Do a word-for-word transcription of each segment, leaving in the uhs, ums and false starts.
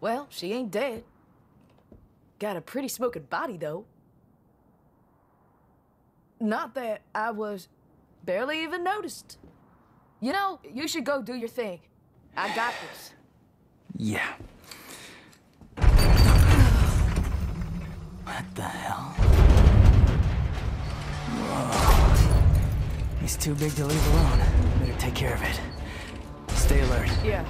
Well, she ain't dead. Got a pretty smoking body, though. Not that I was barely even noticed. You know, you should go do your thing. I got this. Yeah. What the hell? Whoa. He's too big to leave alone. Better take care of it. Stay alert. Yeah.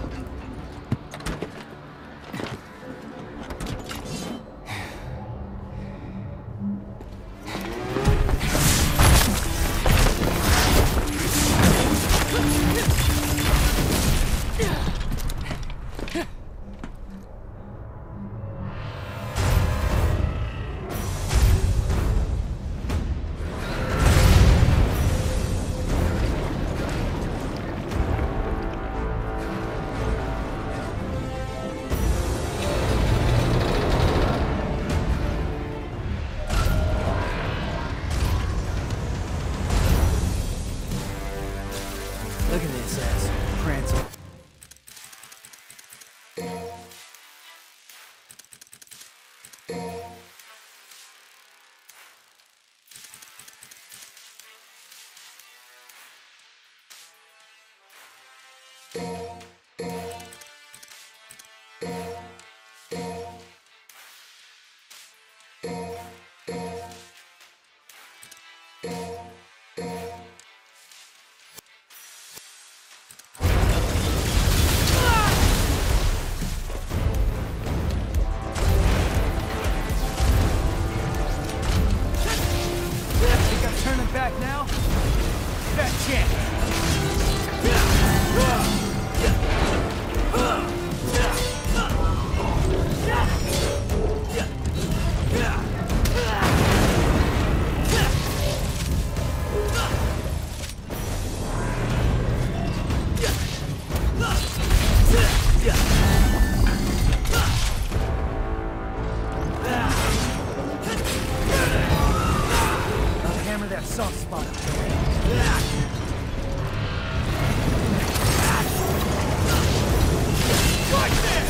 Look at this ass. Prancing. Back now? That chance. That soft spot. Right there!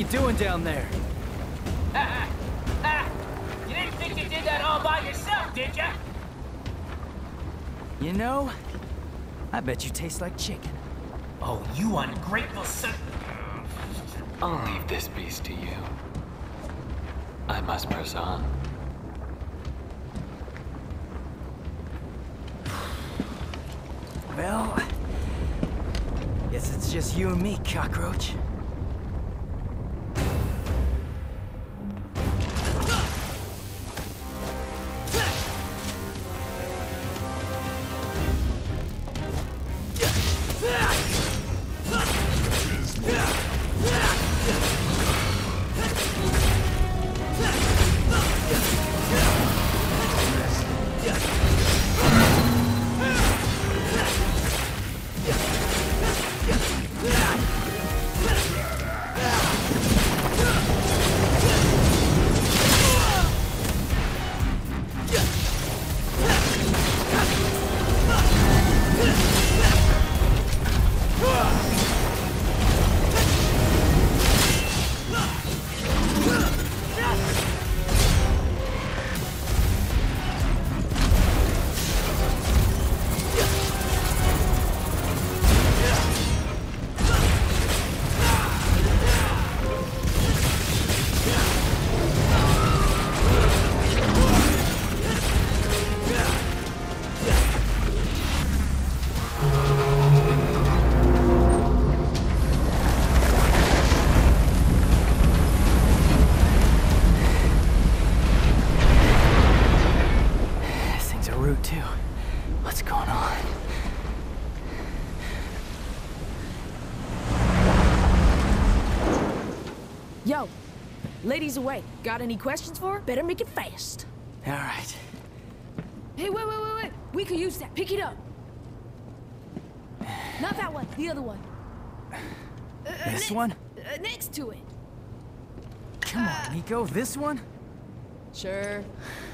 doing down there? Ha ha! You didn't think you did that all by yourself, did ya? You know, I bet you taste like chicken. Oh, you ungrateful son... I'll leave this beast to you. I must press on. Well, guess it's just you and me, cockroach. Too. What's going on? Yo, lady's away. Got any questions for her? Better make it fast. All right. Hey, wait, wait, wait, wait. We could use that. Pick it up. Not that one. The other one. Uh, This ne one? Uh, next to it. Come on, Nico. This one? Sure.